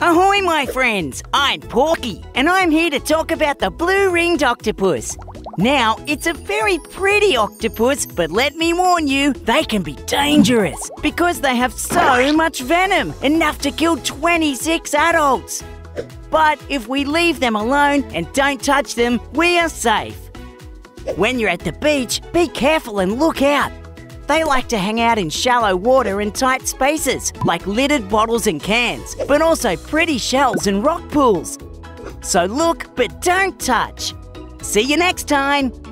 Ahoy, my friends! I'm Porci, and I'm here to talk about the Blue Ringed Octopus. Now, it's a very pretty octopus, but let me warn you, they can be dangerous because they have so much venom, enough to kill 26 adults. But if we leave them alone and don't touch them, we are safe. When you're at the beach, be careful and look out. They like to hang out in shallow water and tight spaces, like littered bottles and cans, but also pretty shells and rock pools. So look, but don't touch. See you next time.